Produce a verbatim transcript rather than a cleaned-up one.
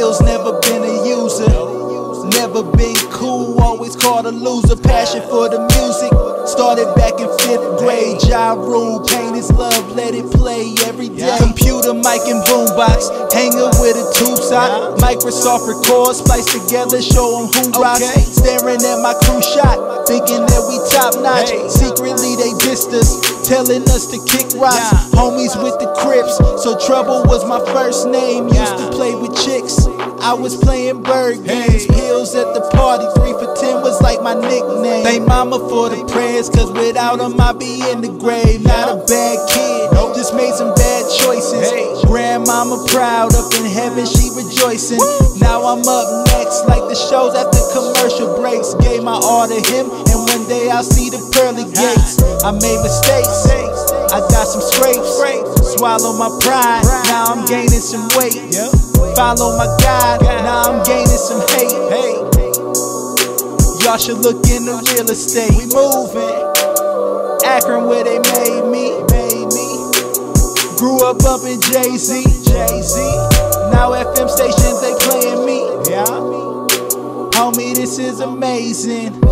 skills, never been a user. Never been cool, always called a loser. Passion for the music, started back in fifth grade. Ja Rule, pain is love, let it play every day. Computer, mic, and boombox, hanging with a tube sock. Microsoft Record, splice together, show them who rocks. Staring at my crew shot, thinking that we top notch. Secretly they dissed us, telling us to kick rocks. Homies with the Crips, so Trouble was my first name. Used to play with chicks, I was playing bird games. Pills at the party, three for ten was like my nickname. Thank mama for the prayers, cause without them I'd be in the grave. Not a bad kid, just made some bad choices. Grandmama proud, up in heaven she rejoicing. Now I'm up next, like the shows after commercial breaks. Gave my all to him, and one day I'll see the pearly gates. I made mistakes, I got some scrapes. Swallow my pride, now I'm gaining some weight. Follow my God, now I'm gaining some hate. Y'all should look into real estate. We moving, Akron where they made me. Grew up bumping Jay-Z. Now F M stations they playing me. Homie, this is amazing.